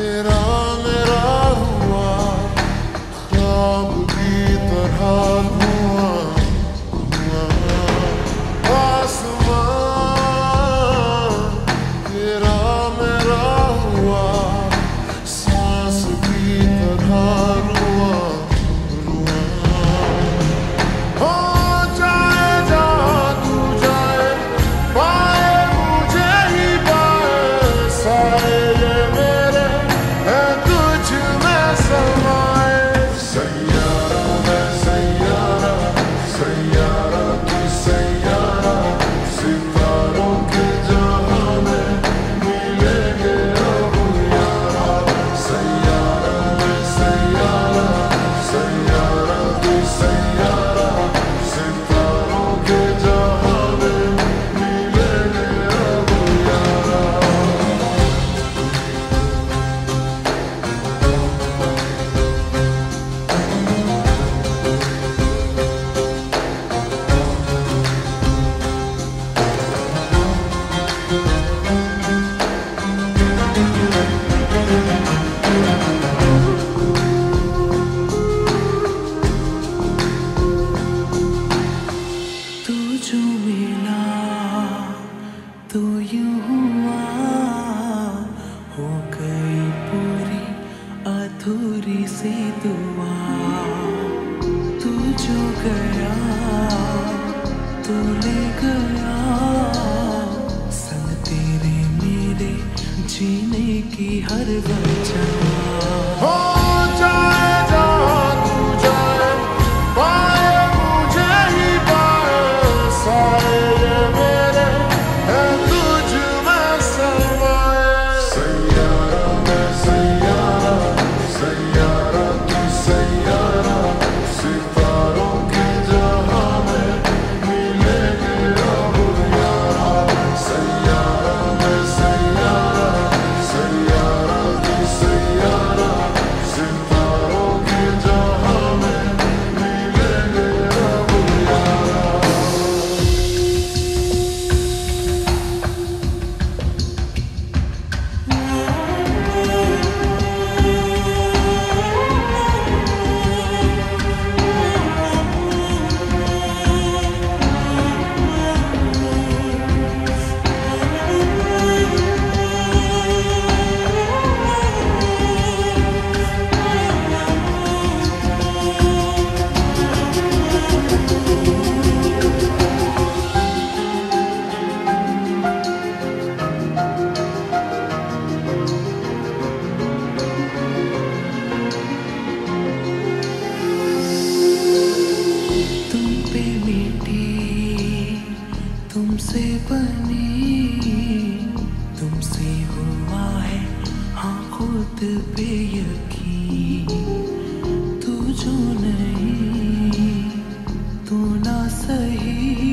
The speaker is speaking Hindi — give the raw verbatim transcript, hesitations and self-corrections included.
तेरा मेरा हुआ ख्वाब की तरह धुआं धुआं आसमां तेरा मेरा हुआ सांस की तरह रुआं रुआं हो जाए जहाँ तू जाए पाए मुझे ही पाए साए ये मेरे है तुझ में समाए सैयारा है सैयारा सैयारा तू सैयारा सितारों के जहां में मिलेंगे अब यारा सैयारा है सैयारा सैयारा तू सैयारा सितारों के जहां में मिलेंगे अब यारा तू जो मिला तो यूं हुआ हो गई पूरी अधूरी सी दुआ तू जो गया तू ले गया संग तेरे मेरे जीने की हर वजह हो जाए जहाँ तू जाए पाए मुझे ही पाए साए ये मेरे है तुझ में समाए सैयारा मैं सैयारा सैयारा तू सैयारा सितारों के जहां में मिलेंगे अब यारा सैयारा मैं सैयारा सैयारा तू सैयारा सितारों के जहां में मिलेंगे अब यारा तुम पे मिटी तुमसे बनी तुमसे हुआ है हाँ खुद पे यकीन तू जो नहीं तू ना सही